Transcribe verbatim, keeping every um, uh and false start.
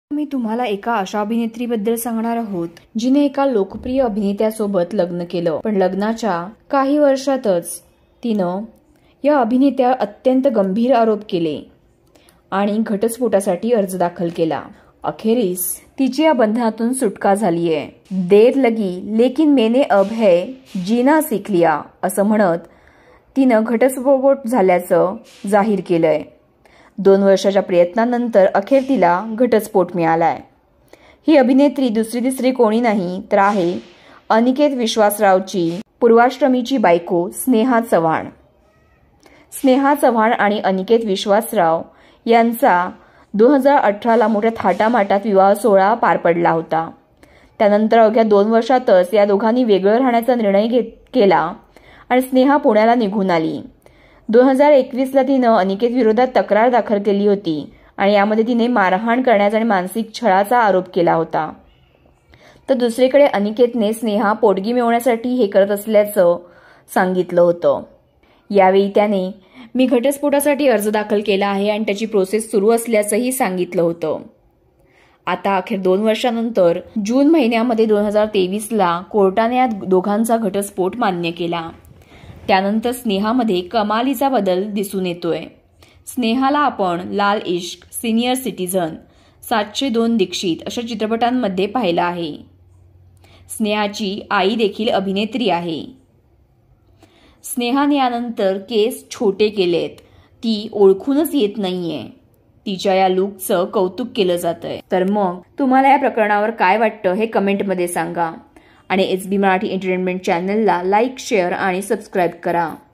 मी तुम्हाला एका अशा अभिनेत्रीबद्दल सांगणार आहोत जिने एका लोकप्रिय अभिनेत्यासोबत लग्न केलं, पण लग्नाच्या काही वर्षातच तिनं या अभिनेत्यावर अत्यंत गंभीर आरोप केले आणि घटस्फोटासाठी अर्ज दाखल केला। अखेरीस तिची या बंधनातून सुटका झाली आहे। देर लगी लेकिन मैंने अब है जीना सीख लिया असं म्हणत तिनं घटस्फोट झाल्याचं जाहीर केलंय। दोन वर्षाच्या प्रयत्नानंतर अखेर तिला घटस्फोट मिळालाय। ही अभिनेत्री दुसरी तिसरी कोणी नाही तर आहे अनिकेत विश्वासरावची पूर्वाश्रमीची बायको स्नेहा चव्हाण। स्नेहा चव्हाण आणि अनिकेत विश्वासराव यांचा दोन हजार अठरा ला मोठ्या थाटामाटात विवाह सोहळा पार पडला होता। त्यानंतर अवघ्या दोन वर्षातच या दोघांनी वेगळं राहण्याचा निर्णय घेत केला आणि स्नेहा पुण्याला निघून आली। दोन हजार एकवीस ला तिनं अनिकेत विरोधात तक्रार दाखल केली होती आणि यामध्ये तिने मारहाण करण्याचा आणि मानसिक छळाचा आरोप केला होता। तर दुसरीकडे अनिकेतने स्नेहा पोटगी मिळवण्यासाठी हे करत असल्याचं सांगितलं होतं। यावेळी त्याने मी घटस्फोटासाठी अर्ज दाखल केला आहे आणि त्याची प्रोसेस सुरू असल्याचंही सांगितलं होतं। आता अखेर दोन वर्षांनंतर जून महिन्यामध्ये दोन हजार तेवीस ला कोर्टाने या दोघांचा घटस्फोट मान्य केला। त्यानंतर स्नेहामध्ये कमालीचा बदल दिसून येतोय। स्नेहाला आपण लाल इश्क, सिनियर सिटीझन, सातशे दोन दीक्षित अशा चित्रपटांमध्ये पाहिलं आहे। स्नेहाची आई देखील अभिनेत्री आहे। स्नेहाने यानंतर केस छोटे केलेत, ती ओळखूनच येत नाहीये। तिच्या या लुकचं कौतुक केलं जातंय। तर मग तुम्हाला या प्रकरणावर काय वाटतं हे कमेंटमध्ये सांगा आणि एस बी मराठी एंटरटेनमेंट चॅनलला लाईक, शेअर आणि सबस्क्राईब करा।